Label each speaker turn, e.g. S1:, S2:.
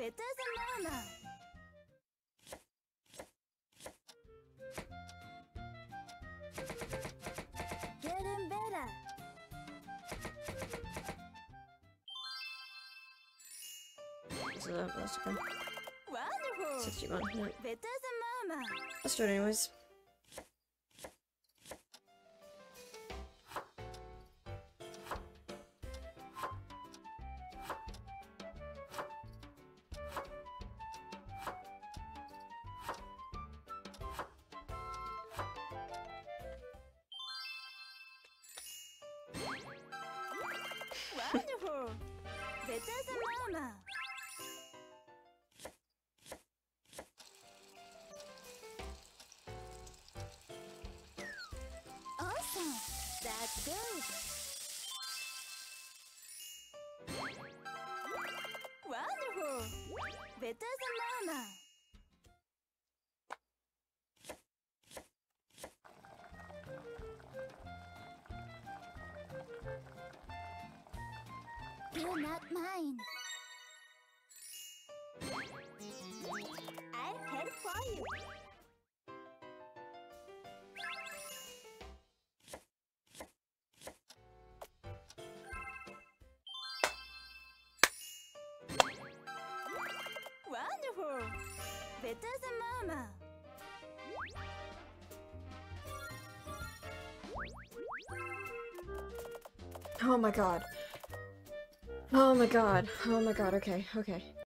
S1: Better than mama. Getting better.
S2: So that's okay.
S1: Wonderful.
S2: 61. No.
S1: Better than mama.
S2: Let's do it anyways.
S1: Wonderful. Better than mama. Awesome. That's good. Wonderful. Better than mama. You're not mine. I'll help for you. Wonderful. Better than mama.
S2: Oh my god. Oh my god. Oh my god. Okay. Okay.